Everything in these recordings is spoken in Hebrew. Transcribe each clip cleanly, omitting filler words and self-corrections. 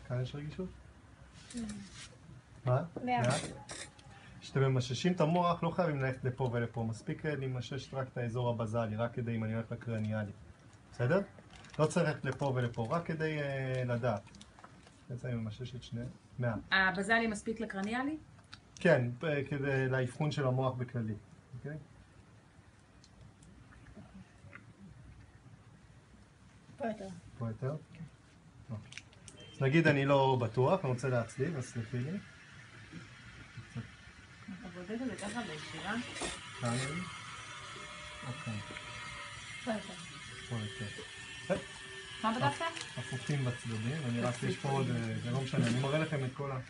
כאן יש רגישות? מה? מעט. כשאתם ממששים את המוח, לא חייבים ללכת לפה ולפה, מספיק למשש רק את האזור הבזלי, רק כדי אם אני הולך לקרניאלי. בסדר? לא צריך ללכת לפה ולפה, רק כדי לדעת. בעצם אני ממשש את שניהם. מעט. הבזלי מספיק לקרניאלי? כן, כדי לאבחון של המוח בכללי. אוקיי? פה יותר. פה יותר? אוקיי. אז נגיד אני לא בטוח, אני רוצה להצליב, אז סליחי לי. אתה בודק את זה ככה בישירה? כאן אני. אוקיי. פה יותר. פה יותר. מה בדקת? הפוכים בצדדים, אני רק יש פה עוד, זה לא משנה, אני מראה לכם את כל ה...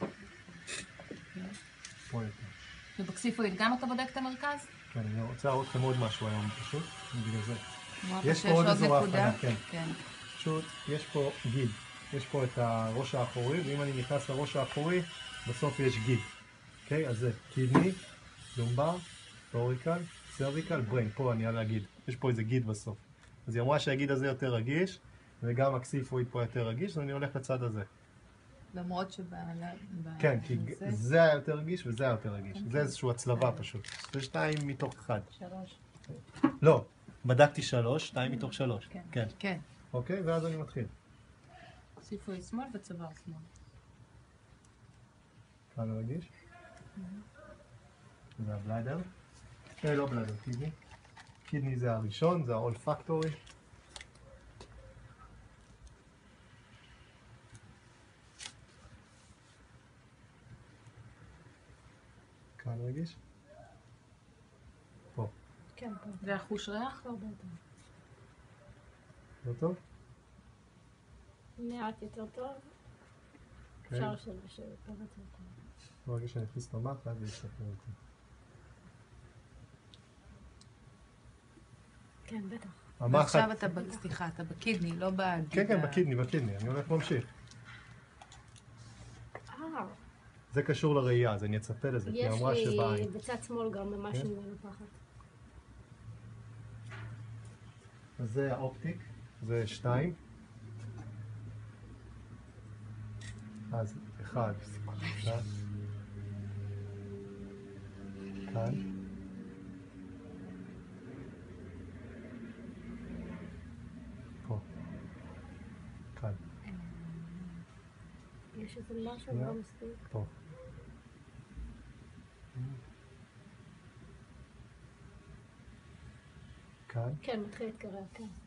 פה יותר. ובקסיפואית גם אתה בודק את המרכז? כן, אני רוצה להראות לכם עוד משהו היום פשוט, בגלל זה. אמרת יש שיש פה עוד עוד אזור נקודה? ההבחנה, כן. כן. פשוט, יש פה גיד. יש פה את הראש האחורי, ואם אני נכנס לראש האחורי, בסוף יש גיד. אוקיי? אז זה קידני, לומבר, טוריקל, סרוויקל, בריין. פה אני על הגיד. יש פה איזה גיד בסוף. אז היא אמרה שהגיד הזה יותר רגיש, וגם הקסיפואית פה יותר רגיש, אז אני הולך לצד הזה. למרות שבעלה... כן, כי זה היה יותר רגיש וזה היה יותר רגיש. זה איזושהי הצלבה פשוט. זה 2 מתוך 1. 3. לא, בדקתי 3, 2 מתוך 3. כן. כן. אוקיי, ואז אני מתחיל. קסיפואית שמאל וצוואר שמאל. כאן רגיש. זה הבליידר. לא בליידר, קידני. קידני זה הראשון, זה האולפקטורי. כאן רגיש. פה. כן, פה. זה החוש ריח? פה הרבה יותר. לא טוב? מעט יותר טוב. אפשר לשבת פה יותר טוב. ברגע שאני אכניס את המח, אז זה יספר אותי. כן, בטח. ועכשיו אתה, סליחה, אתה בקידני, לא בגיד. כן, כן, בקידני. אני הולך להמשיך. זה קשור לראייה, אז אני אצפה לזה, כי היא אמרה שבעין. יש לי בצד שמאל גם ממש מנופחת. אז זה האופטיק, זה 2. אז 1, כאן. פה. כאן. יש איזה משהו לא מספיק. פה. כאן. כן, מתחיל להתקרב, כן.